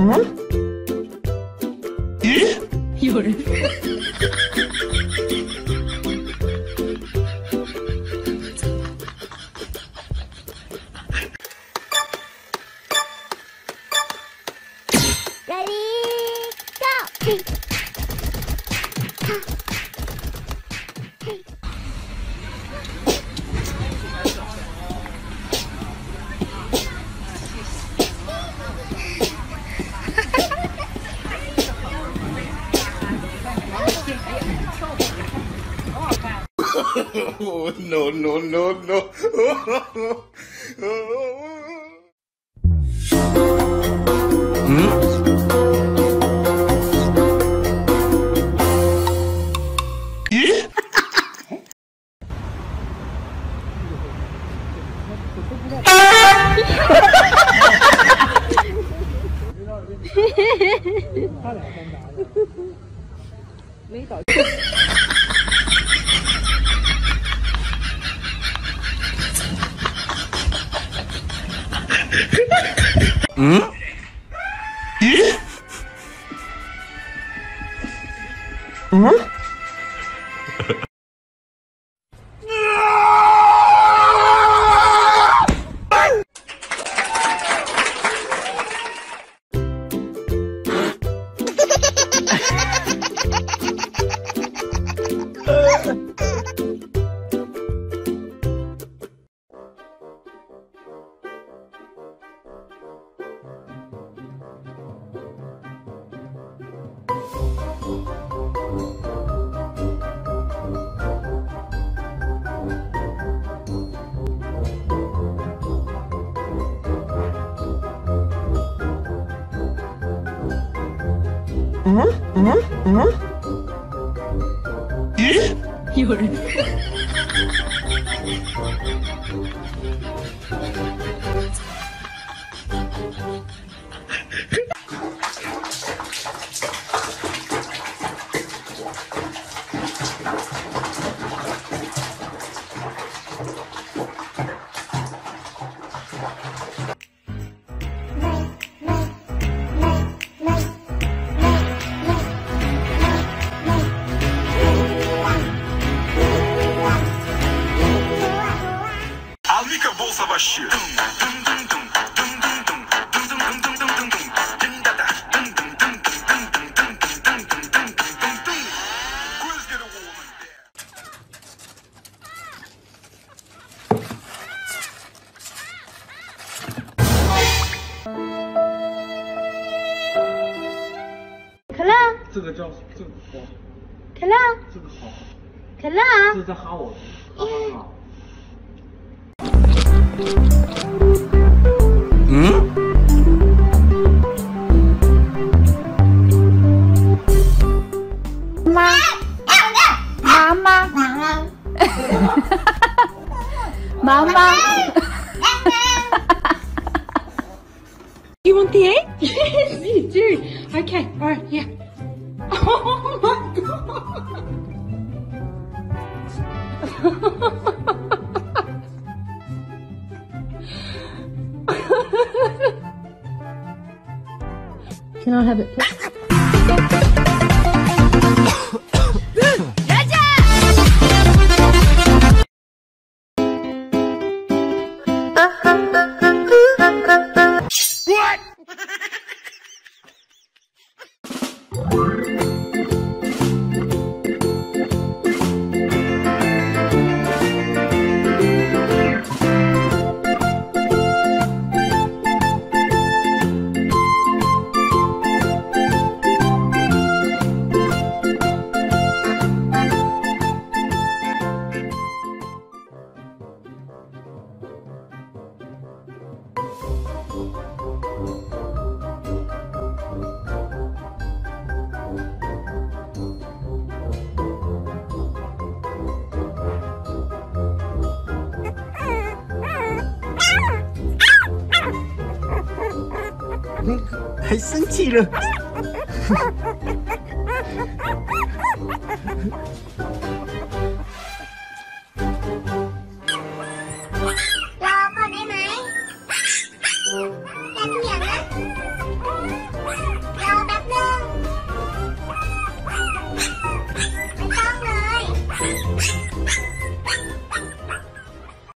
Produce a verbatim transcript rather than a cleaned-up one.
有人。 Oh, no, no, no, no. Hmm? Hmm? Hmm? Hmm? 有人。 ВАШЕ. 可乐， 这个叫这个黄， 可乐， 这个好， 可乐， 这是在哈我，哈哈哈。 嗯？ 妈，妈妈，妈妈。 You want the egg? Yes, you do. Okay, all right, yeah. Oh my god. Can I have it, please? What? 응? 还生气了。 รอก่อนได้ไหมแต่ทุกอย่างนะ